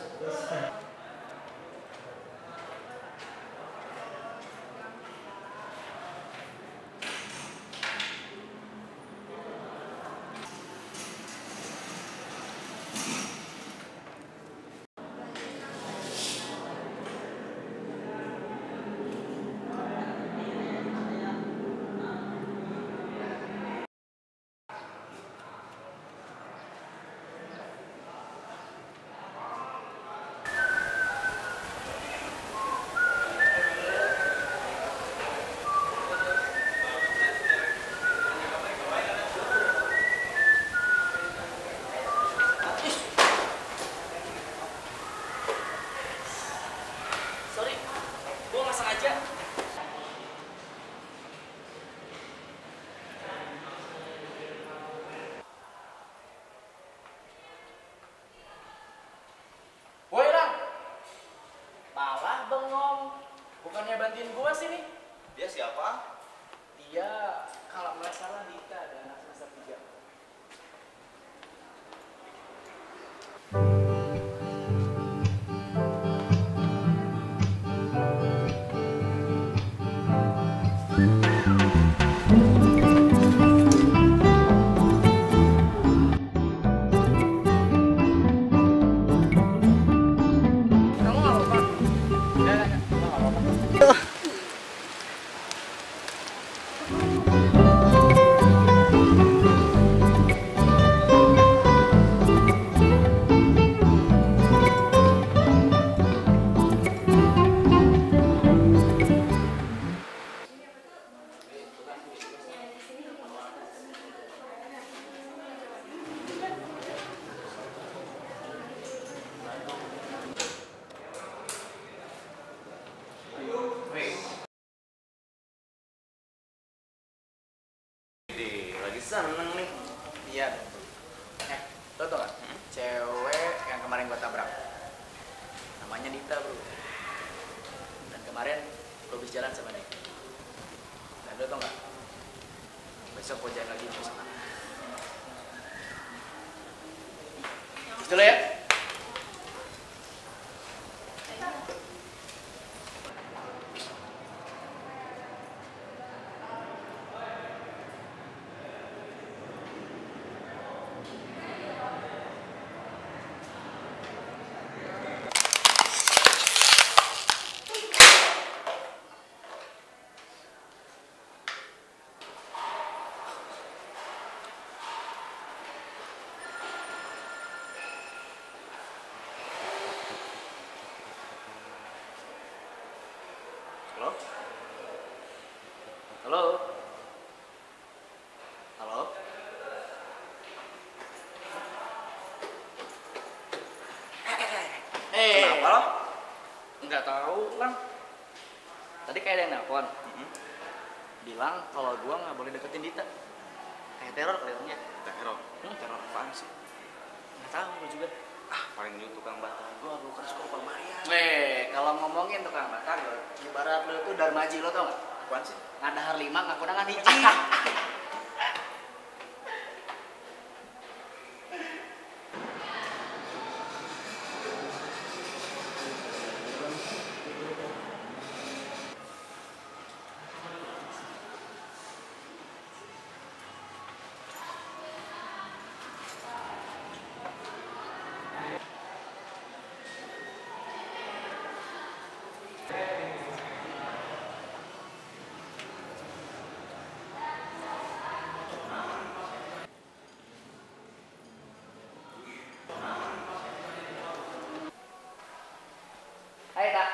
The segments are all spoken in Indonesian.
Sorry, gua nggak sengaja. Woi Ram, malah bengong. Bukannya bantuin gua sih nih? Dia siapa? Dia kalau nggak salah Dita, ada anak semester 3. Kamu nggak apa-apa? Nggak, gua nggak apa-apa. Lagi seneng nih. Iya. Lo tau gak? Cewek yang kemarin gua tabrak. Namanya Dita, bro. Dan kemarin gua habis jalan sama dia. Dan lo tau gak? Besok gua jalan lagi terus sama. Terus dulu ya. Halo? Halo? Halo? Kenapa lo? Nggak tahu kan. Tadi kayak ada yang nelpon. Bilang kalau gua nggak boleh deketin Dita. Kayak teror kelihatannya. Teror? Teror apaan sih? Nggak tahu gua juga. Paling dulu tukang batang gua bukan suka lumayan. Kalau ngomongin tukang bakar, ibarat lo tuh Darmaji, lo tau nggak? Apaan sih? Ngadahar 5 ngaku nangan hiji. Hai Kak,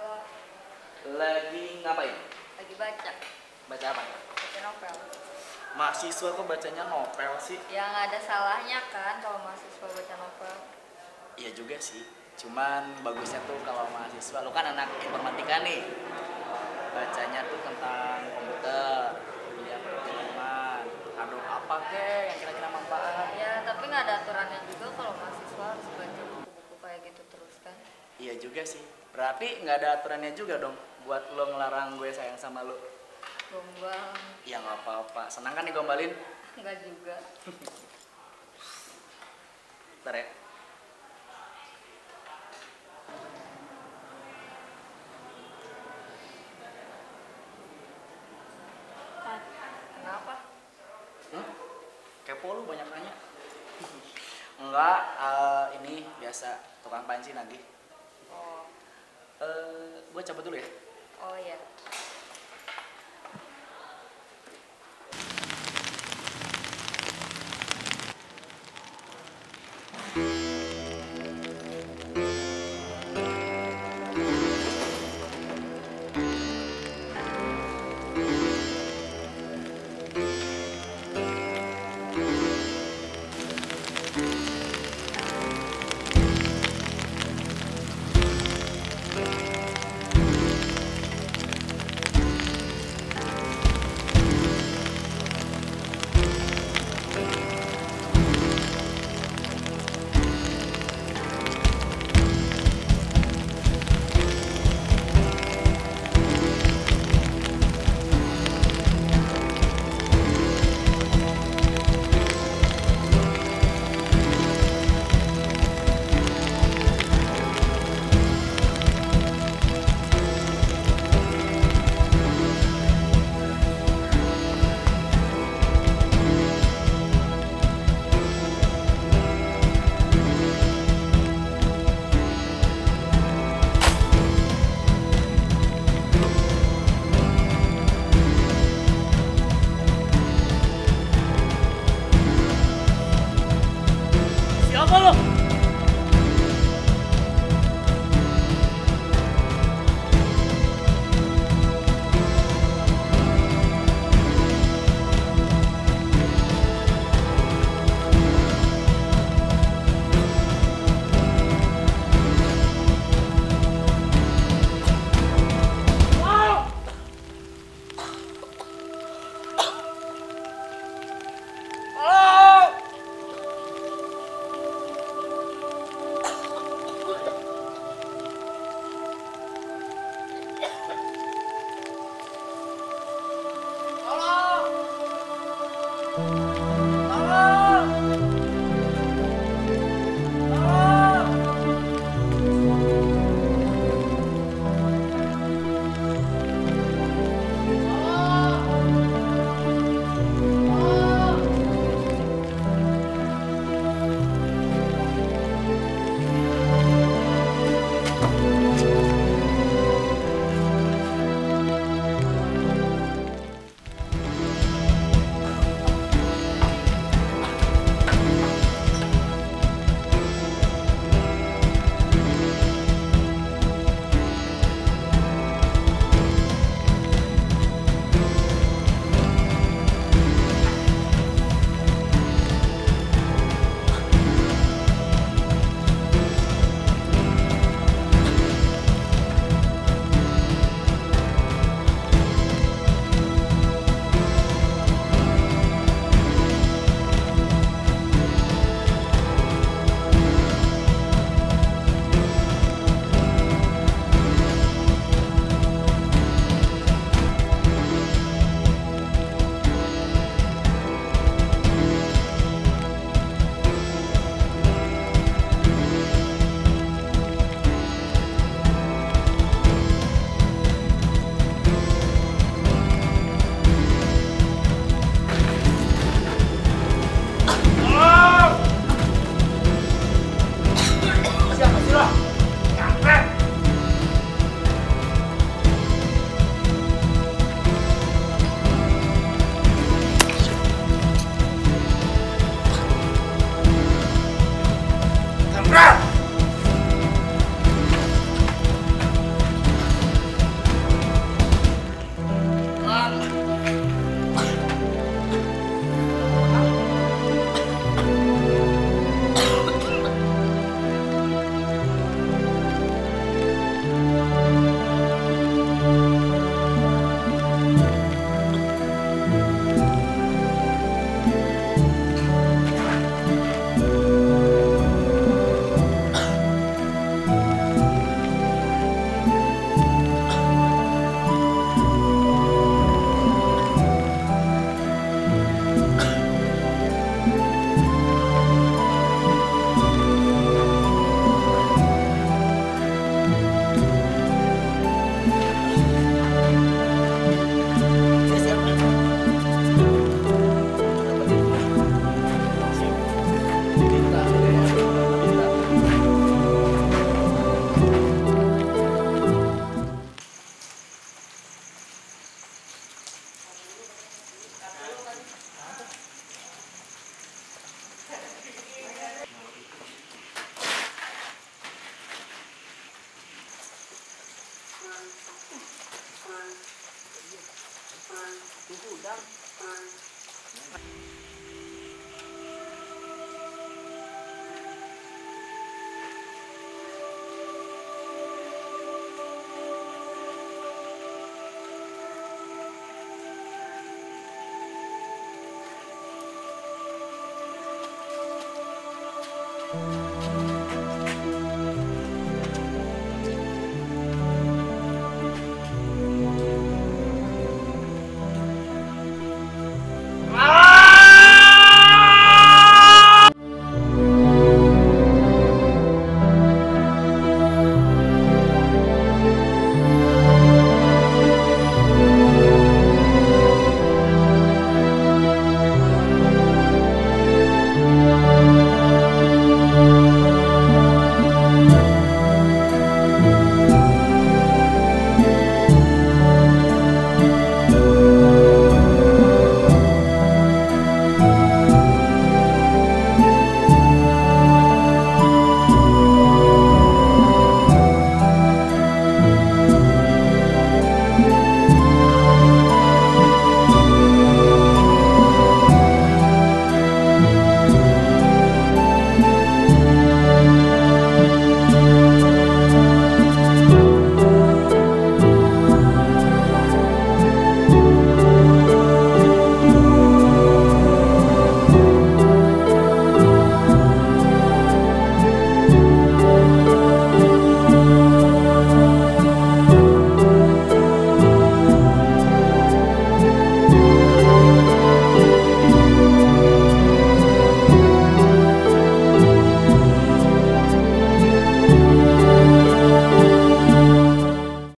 lagi ngapain? Lagi baca Baca apa? novel. Mahasiswa kok bacanya novel sih? Ya nggak ada salahnya kan kalau mahasiswa baca novel. Iya juga sih, cuman bagusnya tuh kalau mahasiswa, lo kan anak informatika nih, bacanya tuh tentang komputer, kuliah perfilman, aduh apa kek yang kira-kira manfaat. Ya tapi nggak ada aturannya juga kalau mahasiswa harus baca buku-buku kayak gitu terus kan. Iya juga sih, berarti nggak ada aturannya juga dong buat lo ngelarang gue sayang sama lo. Gombal. Ya nggak apa-apa, senang kan digombalin? Nggak juga. Ntar ya. kepo lu banyak nanya. Enggak, ini biasa tukang panci nagih. Oh. Gue cabut dulu ya. Oh iya. Tuh udang. Thank